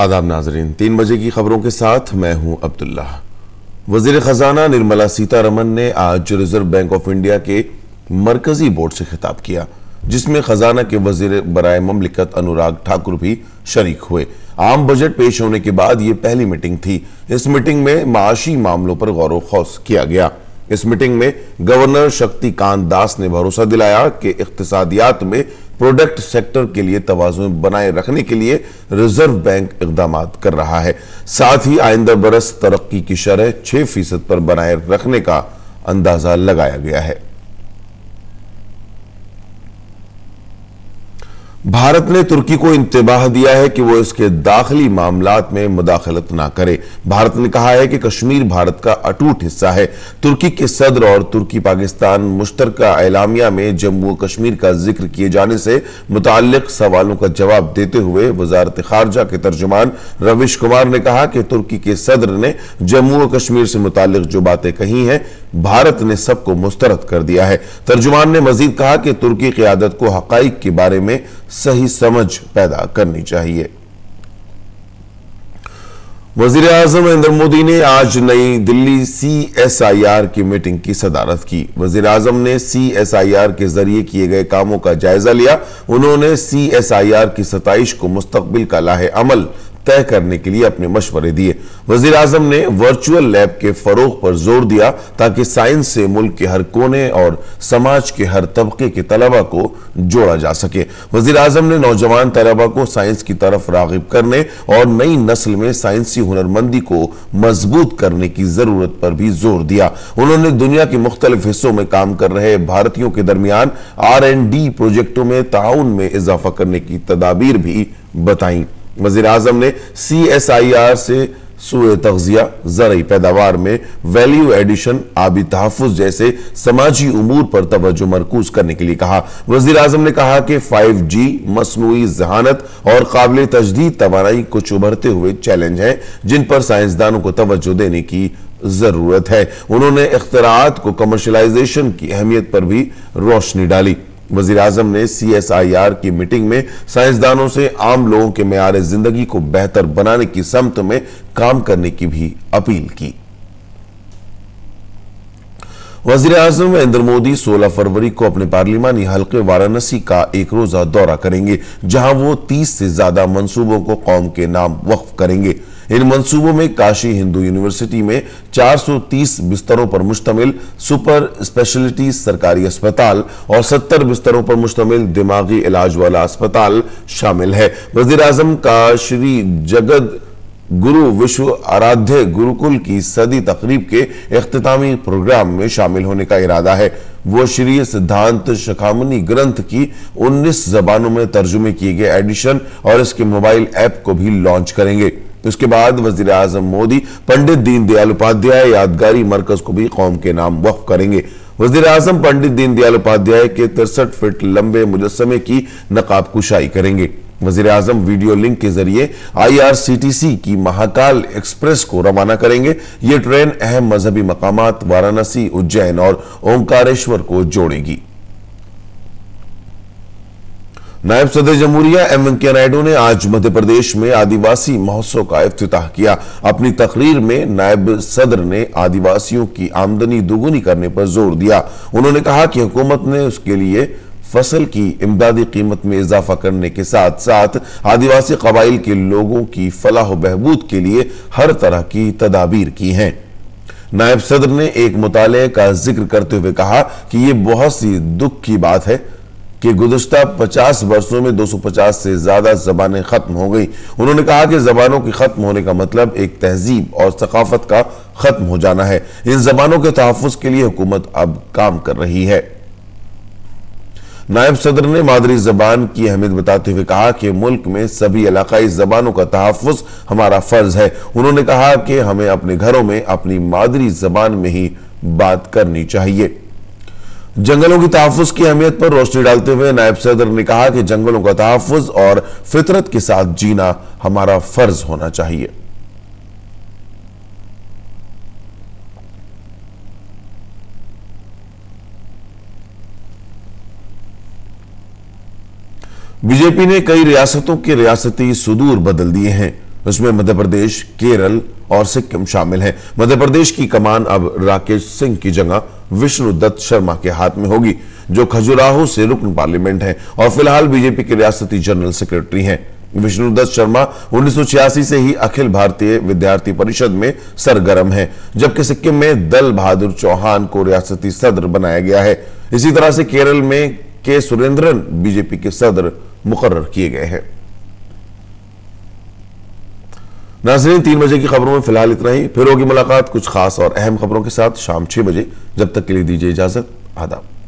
आदाब नाजरीन, 3 बजे की खबरों के साथ मैं हूं अब्दुल्ला। वजीर खजाना निर्मला सीतारमन ने आज रिजर्व बैंक ऑफ इंडिया के मरकजी बोर्ड से खिताब किया, जिसमें खजाना के वजीर बराए ममलिकत अनुराग ठाकुर भी शरीक हुए। आम बजट पेश होने के बाद ये पहली मीटिंग थी। इस मीटिंग में माशी मामलों पर गौर व खौस किया गया। इस मीटिंग में गवर्नर शक्तिकांत दास ने भरोसा दिलाया कि इक्तिसादियात में प्रोडक्ट सेक्टर के लिए तवाज़ुन बनाए रखने के लिए रिजर्व बैंक इक़दाम कर रहा है। साथ ही आइंदा बरस तरक्की की शरह 6% पर बनाए रखने का अंदाजा लगाया गया है। भारत ने तुर्की को इंतबाह दिया है कि वो इसके दाखिली मामलात में मुदाखलत ना करे। भारत ने कहा है कि कश्मीर भारत का अटूट हिस्सा है। तुर्की के सदर और तुर्की पाकिस्तान मुश्तरका एलामिया में जम्मू कश्मीर का जिक्र किए जाने से मुताल्लिक सवालों का जवाब देते हुए वजारत खारजा के तर्जुमान रविश कुमार ने कहा कि तुर्की के सदर ने जम्मू और कश्मीर से मुताल्लिक जो बातें कही हैं, भारत ने सबको मुस्तरद कर दिया है। तर्जुमान ने मजीद कहा कि तुर्की क़यादत को हक़ाइक़ के बारे में सही समझ पैदा करनी चाहिए। वजीर आज़म नरेंद्र मोदी ने आज नई दिल्ली CSIR की मीटिंग की सदारत की। वजीर आज़म ने CSIR के जरिए किए गए कामों का जायजा लिया। उन्होंने CSIR की सताइश को मुस्तकबिल का लाहे अमल तय करने के लिए अपने मशवरे दिए। वजीर आज़म ने वर्चुअल लैब के फरोग पर जोर दिया ताकि साइंस से मुल्क के हर कोने और समाज के हर तबके के तलबा को जोड़ा जा सके। वजीर आज़म ने नौजवान तलबा को साइंस की तरफ रागिब करने और नई नस्ल में साइंसी हुनरमंदी को मजबूत करने की जरूरत पर भी जोर दिया। उन्होंने दुनिया के मुख्तलिफ हिस्सों में काम कर रहे भारतीयों के दरमियान R&D प्रोजेक्टों में ताउन में इजाफा करने की तदाबीर भी बताई। वजीर आज़म ने CSIR से सूए तग़ज़िया, ज़रई पैदावार में वैल्यू एडिशन, आबी तहफ़्फ़ुज़ जैसे समाजी उमूर पर तवज्जो मरकूज करने के लिए कहा। वज़ीर आज़म ने कहा कि 5G, मस्नूई ज़हानत और काबिल तजदीद तवानाई कुछ उभरते हुए चैलेंज हैं जिन पर साइंसदानों को तवज्जो देने की जरूरत है। उन्होंने इख्तिराआत को कमर्शलाइजेशन की अहमियत पर भी रोशनी डाली। वज़ीर आज़म ने CSIR की मीटिंग में साइंसदानों से आम लोगों के मेयार जिंदगी को बेहतर बनाने की समत में काम करने की भी अपील की। वज़ीर आज़म नरेंद्र मोदी 16 फरवरी को अपने पार्लिमानी हल्के वाराणसी का एक रोजा दौरा करेंगे, जहां वो 30 से ज्यादा मंसूबों को कौम के नाम वक्फ करेंगे। इन मंसूबों में काशी हिंदू यूनिवर्सिटी में 430 बिस्तरों पर मुश्तमिल सुपर स्पेशलिटी सरकारी अस्पताल और 70 बिस्तरों पर मुश्तमिल दिमागी इलाज वाला अस्पताल शामिल है। वज़ीर आज़म का श्री जगत गुरु विश्व आराध्य गुरुकुल की सदी तकरीब के इख्तितामी प्रोग्राम में शामिल होने का इरादा है। वो श्री सिद्धांत शखामनी ग्रंथ की 19 जबानों में तर्जुमे किए गए एडिशन और इसके मोबाइल ऐप को भी लॉन्च करेंगे। उसके बाद वजीर आजम मोदी पंडित दीनदयाल उपाध्याय यादगारी मरकज को भी कौम के नाम वक्फ करेंगे। वजीर आजम पंडित दीनदयाल उपाध्याय के 63 फीट लंबे मुजस्समे की नकाब कुशाई करेंगे। वजीर आजम वीडियो लिंक के जरिए IRCTC की महाकाल एक्सप्रेस को रवाना करेंगे। ये ट्रेन अहम मजहबी मकामात वाराणसी, उज्जैन और ओंकारेश्वर को जोड़ेगी। नायब सदर जमहूरिया एम वेंकैया नायडू ने आज मध्य प्रदेश में आदिवासी महोत्सव का इफ्तिताह किया। अपनी तकरीर में नायब सदर ने आदिवासियों की आमदनी दोगुनी करने पर जोर दिया। उन्होंने कहा कि हुकूमत ने उसके लिए फसल की इमदादी कीमत में इजाफा करने के साथ साथ आदिवासी कबाइल के लोगों की फलाह बहबूद के लिए हर तरह की तदाबीर की हैं। नायब सदर ने एक मुताले का जिक्र करते हुए कहा कि यह बहुत सी दुख की बात है कि गुज़श्ता 50 वर्षों में 250 से ज्यादा जबानें खत्म हो गई। उन्होंने कहा कि जबानों के खत्म होने का मतलब एक तहजीब और सकाफत का खत्म हो जाना है। इन जबानों के तहफ़्फ़ुज़ के लिए हुकूमत अब काम कर रही है। नायब सदर ने मादरी जबान की अहमियत बताते हुए कहा कि मुल्क में सभी इलाकाई जबानों का तहफ़्फ़ुज़ हमारा फर्ज है। उन्होंने कहा कि हमें अपने घरों में अपनी मादरी जबान में ही बात करनी चाहिए। जंगलों की तहफ़्फ़ुज़ की अहमियत पर रोशनी डालते हुए नायब सदर ने कहा कि जंगलों का तहफ़्फ़ुज़ और फितरत के साथ जीना हमारा फर्ज होना चाहिए। बीजेपी ने कई रियासतों के रियासती सुदूर बदल दिए हैं। इसमें मध्य प्रदेश, केरल और सिक्किम शामिल हैं। मध्य प्रदेश की कमान अब राकेश सिंह की जगह विष्णुदत्त शर्मा के हाथ में होगी, जो खजुराहो से रुकन पार्लियामेंट हैं और फिलहाल बीजेपी के रियासती जनरल सेक्रेटरी हैं। विष्णुदत्त शर्मा 1986 से ही अखिल भारतीय विद्यार्थी परिषद में सरगर्म हैं, जबकि सिक्किम में दल बहादुर चौहान को रियासती सदर बनाया गया है। इसी तरह से केरल में के सुरेंद्रन बीजेपी के सदर मुकर्रर किए गए हैं। नाज़रीन, 3 बजे की खबरों में फिलहाल इतना ही। फिर होगी मुलाकात कुछ खास और अहम खबरों के साथ शाम 6 बजे। जब तक के लिए दीजिए इजाजत। आदाब।